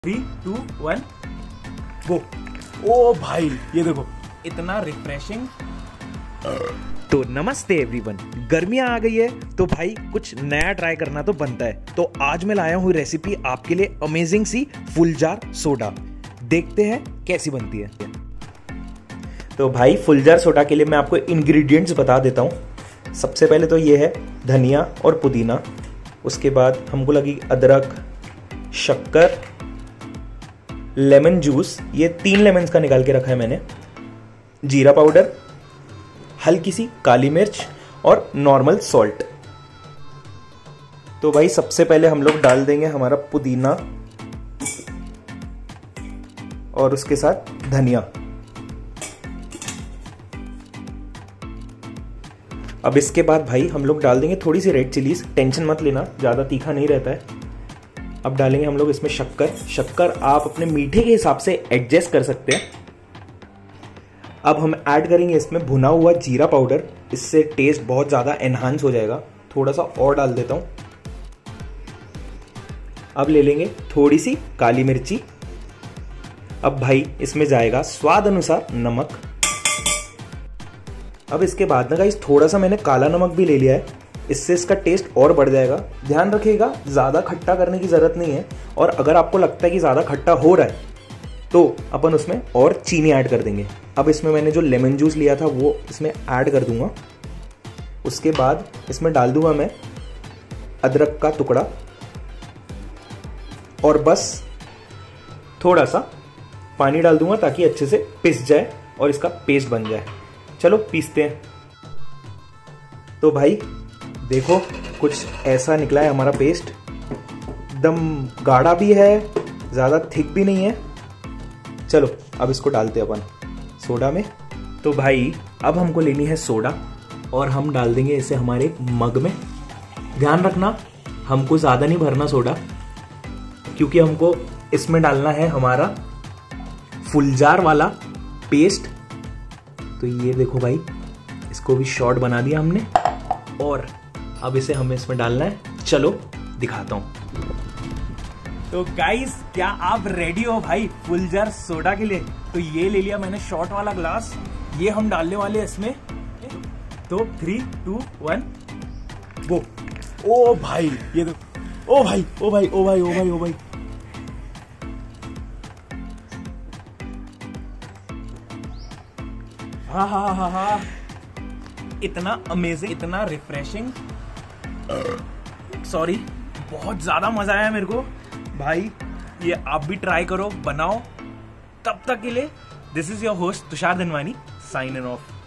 3, 2, 1 गो। ओ भाई ये देखो इतना रिफ्रेशिंग। तो नमस्ते एवरीवन, गर्मियां आ गई है तो भाई कुछ नया ट्राई करना तो बनता है। तो आज मैं लाया हूँ रेसिपी आपके लिए, अमेजिंग सी फुल जार सोडा। देखते हैं कैसी बनती है। तो भाई फुल जार सोडा के लिए मैं आपको इंग्रेडिएंट्स बता देता हूँ। सबसे पहले तो ये है धनिया और पुदीना, उसके बाद हमको लगी अदरक, शक्कर, लेमन जूस, ये 3 लेमन्स का निकाल के रखा है मैंने, जीरा पाउडर, हल्की सी काली मिर्च और नॉर्मल सॉल्ट। तो भाई सबसे पहले हम लोग डाल देंगे हमारा पुदीना और उसके साथ धनिया। अब इसके बाद भाई हम लोग डाल देंगे थोड़ी सी रेड चिलीज, टेंशन मत लेना ज़्यादा तीखा नहीं रहता है। अब डालेंगे हम लोग इसमें शक्कर आप अपने मीठे के हिसाब से एडजस्ट कर सकते हैं। अब हम ऐड करेंगे इसमें भुना हुआ जीरा पाउडर, इससे टेस्ट बहुत ज़्यादा एनहांस हो जाएगा। थोड़ा सा और डाल देता हूँ। अब ले लेंगे थोड़ी सी काली मिर्ची। अब भाई इसमें जाएगा स्वाद अनुसार नमक। अब इसके बाद ना गाइस थोड़ा सा मैंने काला नमक भी ले लिया है, इससे इसका टेस्ट और बढ़ जाएगा। ध्यान रखिएगा ज़्यादा खट्टा करने की ज़रूरत नहीं है, और अगर आपको लगता है कि ज़्यादा खट्टा हो रहा है तो अपन उसमें और चीनी ऐड कर देंगे। अब इसमें मैंने जो लेमन जूस लिया था वो इसमें ऐड कर दूंगा। उसके बाद इसमें डाल दूंगा मैं अदरक का टुकड़ा, और बस थोड़ा सा पानी डाल दूंगा ताकि अच्छे से पिस जाए और इसका पेस्ट बन जाए। चलो पीसते हैं। तो भाई देखो कुछ ऐसा निकला है हमारा पेस्ट, एकदम गाढ़ा भी है, ज़्यादा थिक भी नहीं है। चलो अब इसको डालते हैं अपन सोडा में। तो भाई अब हमको लेनी है सोडा और हम डाल देंगे इसे हमारे मग में। ध्यान रखना हमको ज़्यादा नहीं भरना सोडा, क्योंकि हमको इसमें डालना है हमारा फुल जार वाला पेस्ट। तो ये देखो भाई, इसको भी शॉर्ट बना दिया हमने, और अब इसे हमें इसमें डालना है। चलो दिखाता हूं। तो गाइस क्या आप रेडी हो भाई फुल जार सोडा के लिए? तो ये ले लिया मैंने शॉर्ट वाला ग्लास, ये हम डालने वाले हैं इसमें। तो 3, 2, 1 गो। ओ भाई ये देखो, ओ भाई ओ भाई ओ भाई ओ भाई ओ भाई, हाँ हाँ हाँ हाँ, इतना अमेजिंग, इतना रिफ्रेशिंग, सॉरी बहुत ज्यादा मजा आया मेरे को भाई। ये आप भी ट्राई करो, बनाओ। तब तक के लिए this is your host Tushar Dhanwani, signing of.